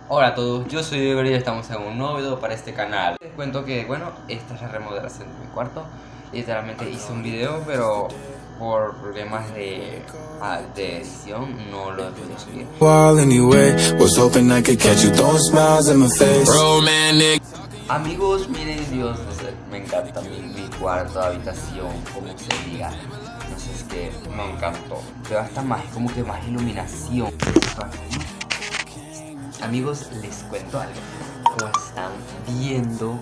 Hola a todos, yo soy Diego y estamos en un nuevo video para este canal. Les cuento que, bueno, esta es la remodelación de mi cuarto. Literalmente hice un video, pero por problemas de edición no lo he podido subir. Amigos, miren, Dios, no sé, me encanta mi cuarto, habitación, como se diga. No sé, es que me encantó. Pero hasta más, como que más iluminación. Amigos, les cuento algo. Como están viendo,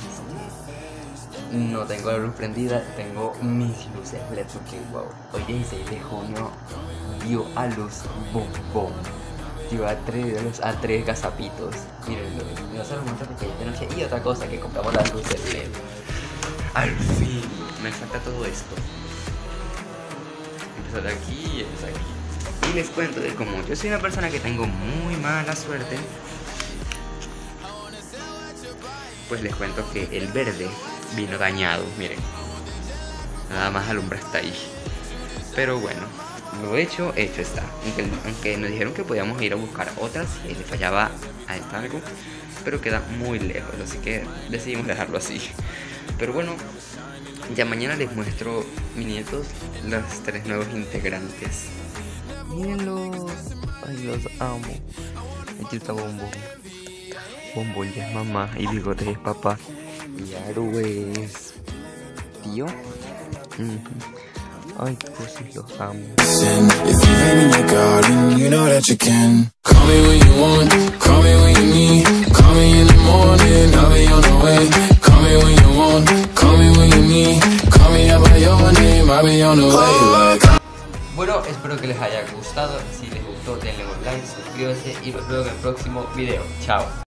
no tengo la luz prendida, tengo mis luces LED porque, wow, hoy 16 de junio dio a luz bombón. Dio a tres gazapitos. Miren, no se lo muestro porque ya de noche. Y otra cosa, que compramos las luces LED. Al fin, me falta todo esto. Empezó de aquí y empezó aquí. Y les cuento de cómo yo soy una persona que tengo muy mala suerte. Pues les cuento que el verde vino dañado, miren. Nada más alumbra hasta ahí. Pero bueno, lo hecho está. Aunque nos dijeron que podíamos ir a buscar otras y le fallaba a esta algo, pero queda muy lejos, así que decidimos dejarlo así. Pero bueno, ya mañana les muestro, mis nietos, los 3 nuevos integrantes. Mírenlos, ay, los amo. Aquí está Bombón. Bombón ya es mamá y Bigote es papá. Y Aru es tío. Ay, pues sí, los amo. Bueno, espero que les haya gustado. Si les gustó, denle un like, suscríbanse y los veo en el próximo video. Chao.